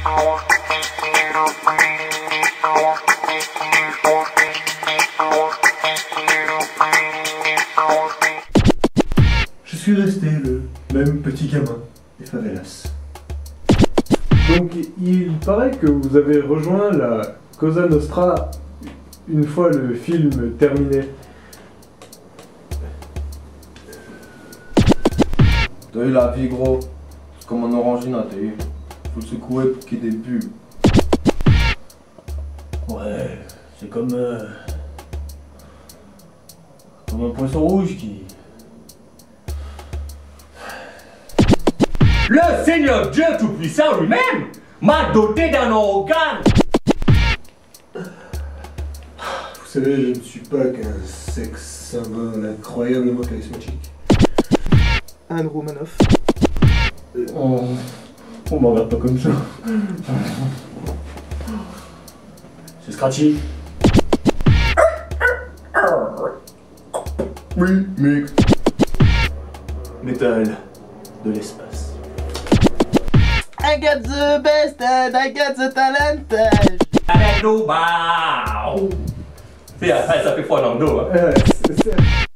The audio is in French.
Je suis resté le même petit gamin des favelas. Donc il paraît que vous avez rejoint la Cosa Nostra une fois le film terminé. T'as eu la vie, gros. C'est comme un orangina, t'as eu. Faut le secouer pour qu'il y ait des bulles. Ouais, c'est comme un poisson rouge qui... Le Seigneur Dieu Tout-Puissant lui-même m'a doté d'un organe. Vous savez, je ne suis pas qu'un sexe symbole incroyablement charismatique. Anne Romanoff. On m'en regarde pas comme ça. C'est Scratchy. Oui, mec. Métal de l'espace. I got the best and I got the talent. Avec nous, bah. Ça fait froid dans le dos, hein. C'est